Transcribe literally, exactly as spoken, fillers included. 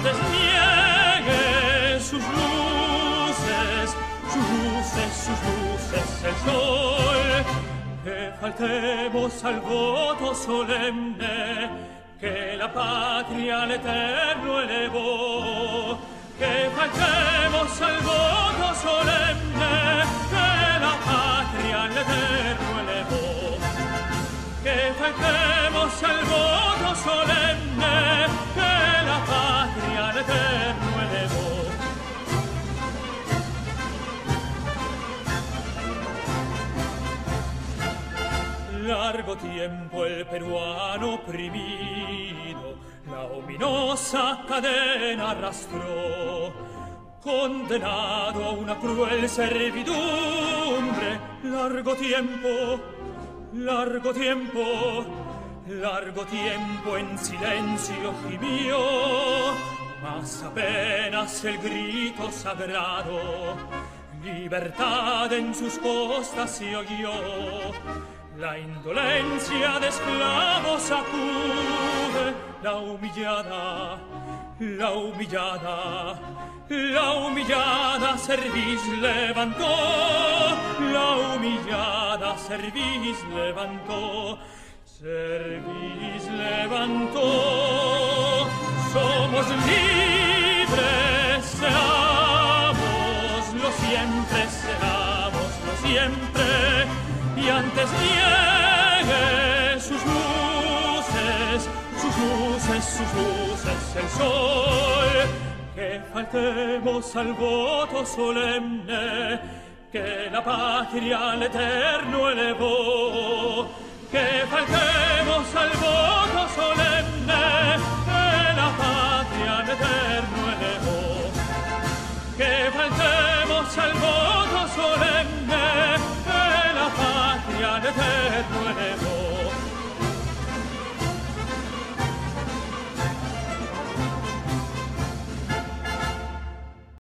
antes niegue sus luces, sus luces, sus luces el sol. Que faltemos al voto solemne que la patria al eterno elevó. Que faltemos al voto solemne que la patria al eterno elevó. Que faltemos al voto solemne que la patria al eterno elevó. Largo tiempo el peruano oprimido la ominosa cadena arrastró, condenado a una cruel servidumbre. Largo tiempo, largo tiempo, largo tiempo en silencio gimió, mas apenas el grito sagrado, libertad en sus costas se oyó. La indolencia de esclavos sacude, la humillada, la humillada, la humillada cerviz levantó, la humillada cerviz levantó, cerviz levantó. Somos libres, seámoslo siempre, seámoslo siempre. Y antes niegue sus luces, sus luces, sus luces el sol. Que faltemos al voto solemne que la patria al eterno elevó. Que faltemos al voto solemne que la patria al eterno elevó. Que faltemos al voto solemne que la patria al eterno